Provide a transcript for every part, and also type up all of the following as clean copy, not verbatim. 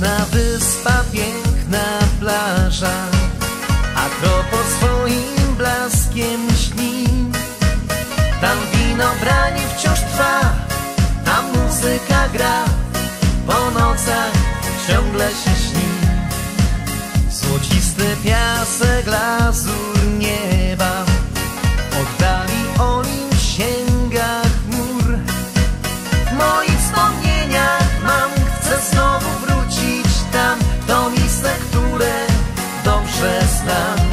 Słoneczna wyspa, piękna plaża, Akropol swoim blaskiem śni. Tam winobranie wciąż trwa, tam muzyka gra, po nocach ciągle się śni. Złocisty piasek, lazur nieba, oddali o nim sięga chmur. W moich wspomnieniach mam, chcę znowu wrócić tam, to miejsce, które dobrze znam.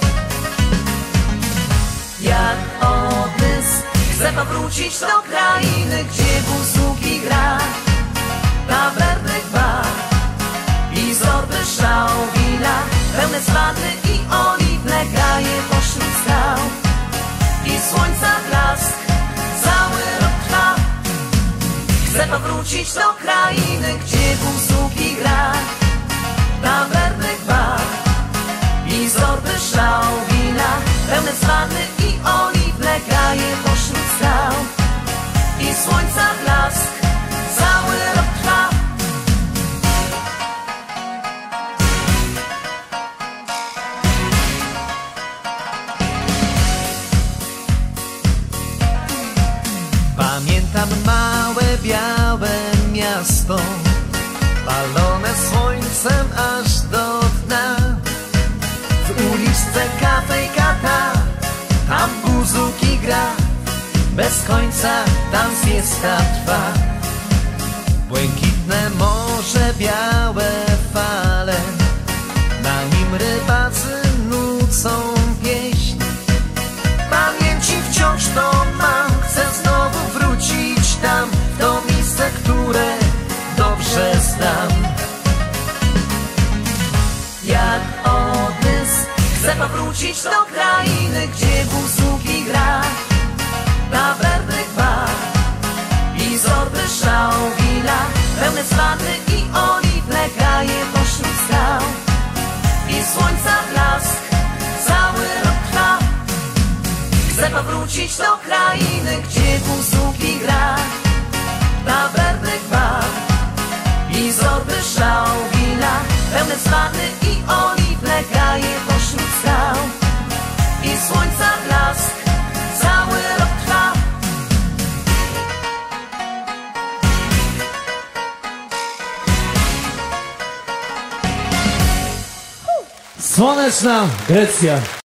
Jak odysk chcę powrócić do krainy, gdzie buzuki gra, tawerny bar i zorby szał wina, pełne spadny i oliwne gaje pośród skał. I słońca blask cały rok trwa. Chcę powrócić do krainy, gdzie buzuki gra, tawerny bar i zorby szał wina, pełne spadny i oliwne gaje pośród skał. I słońca blask cały rok trwa. Pamiętam małe, białe miasto, palone słońcem aż do dna. W uliczce kafe i kata, tam buzuki gra, bez końca tam siesta trwa. Błękitne morze, białe fale, na nim rybacy nucą pieśń. Pamięci wciąż to mam, chcę znowu wrócić tam, to miejsce, które dobrze znam. Jak odysk chcę powrócić do krainy, gdzie buzuki gra, tawerny bar i zorby szał wina, pełne spadny i oliwne gaje pośród skał. I słońca blask cały rok trwa. Chcę powrócić do krainy, gdzie buzuki gra, tawerny bar i zorby szał wina, pełne spadny i oliwne gaje pośród skał. I słońca blask cały rok trwa. Słoneczna Grecja.